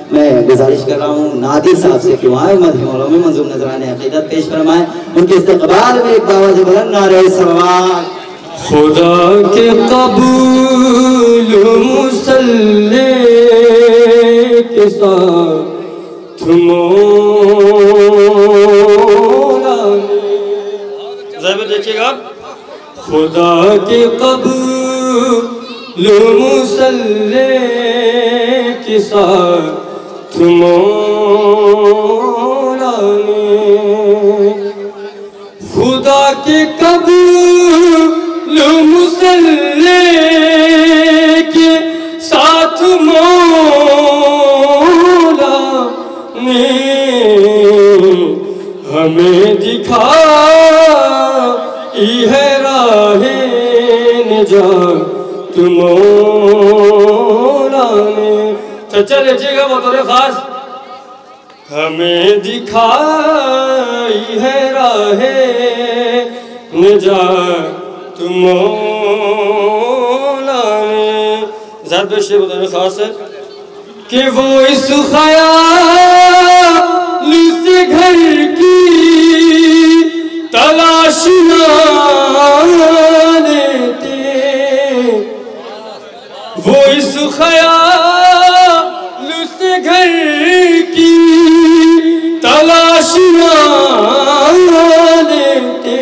میں گزارش کر رہا ہوں نادر صاحب سے کہ وہاں مدح مولا میں منظوم نظران عقیدت پیش فرمائیں. ان کے استقبال میں ایک دعوت بلند نعرہ صلوات. خدا کے قبول مصلی کے ساتھ مولا نے. ذرا دیکھیے گا. خدا کے قبول مصلی کے ساتھ مولا نے. خدا کے قبول مصلی کے ساتھ مولا نے ہمیں دکھائی ہے راہ نجات مولا نے. چچا لیجیے گا بطور خاص. ہمیں دکھائی ہے راہ نجات مولا نے. ذات بشی بطور خاص ہے کہ وہ اس خیال سے گھر کی تلاش نہ لیتے. وہ اس خیال سے گھر کی تلاش نہ لیتے.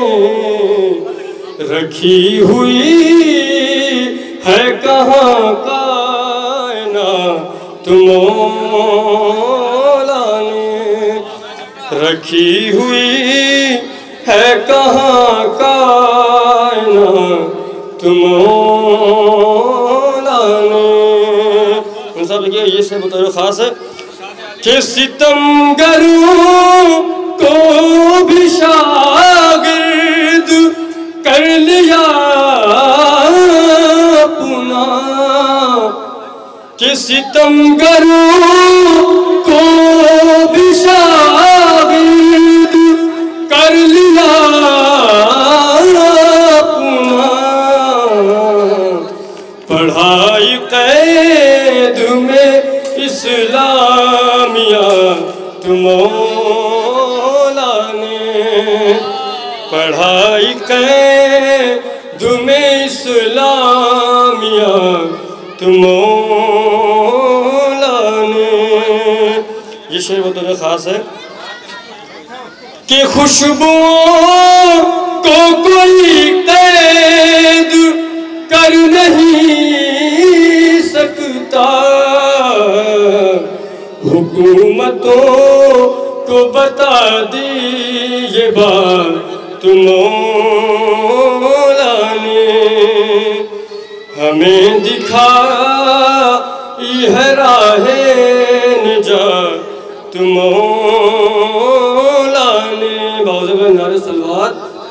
رکھی ہوئی ہے کہاں کائنات مولا نے. رکھی ہوئی ہے کہاں کائنات مولا نے. ان سب لگے یہ سے بطور خاص ہے کہ ستمگروں کو بھی شاگرد کر لیا اپنا. کہ ستمگروں کو بھی شاگرد کر لیا اپنا. پڑھائی قید میں اسلامیات مولا نے. پڑھائی قید میں اسلامیات مولا نے. یہ شعر بطور خاص ہے کہ خوشبوؤں کو کوئی قید کر نہیں سکتا. حکومتوں کو بتا دی یہ بات مولا نے. ہمیں دکھائی ہے راہ نجات مولا